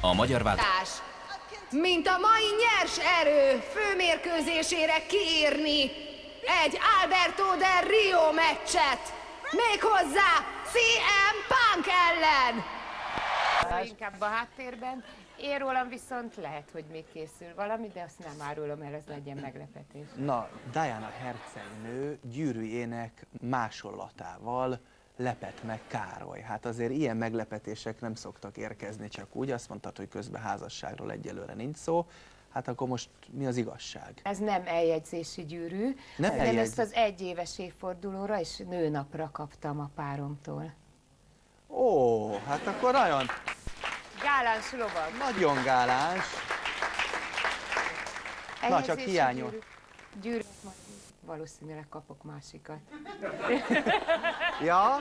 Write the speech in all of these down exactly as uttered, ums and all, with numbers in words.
A magyar váltás, mint a mai nyers erő főmérkőzésére kiírni egy Alberto del Rio meccset, méghozzá cé em Punk ellen. Inkább a háttérben, én rólam viszont lehet, hogy még készül valami, de azt nem árulom el, ez legyen meglepetés. Na, Diana hercegnő gyűrű ének másolatával lepett meg Károly. Hát azért ilyen meglepetések nem szoktak érkezni csak úgy, azt mondtad, hogy közben házasságról egyelőre nincs szó. Hát akkor most mi az igazság? Ez nem eljegyzési gyűrű, nem hanem eljegyz... ezt az egyéves évfordulóra és nőnapra kaptam a páromtól. Ó, hát akkor nagyon... Gáláns lovag. Nagyon gáláns. Na, csak hiányol. Gyűrű. Gyűrűt majd valószínűleg kapok másikat. Ja?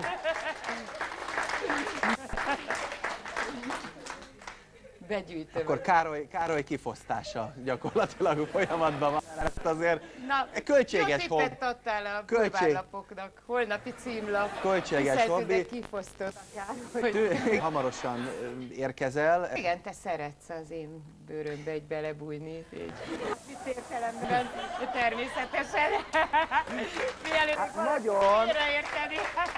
Begyűjtöm. Akkor Károly, Károly kifosztása gyakorlatilag folyamatban van. Ezt azért Na, költséges hobbi. Jó tippet adtál a Költség... bulvárlapoknak. Holnapi címlap. Költséges hobbi. Kifosztott a Károly. Hamarosan érkezel. Igen, te szeretsz az én bőrömbe egy belebújni. Így. Mit értelemben? Természetesen. Mielőtt hát nagyon. érteni.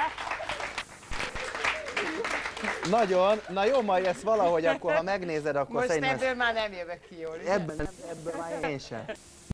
Nagyon. Na jó, majd ezt valahogy akkor, ha megnézed, akkor most szerintem... ebből már nem jövök ki jól. Ebben, ebből már én sem.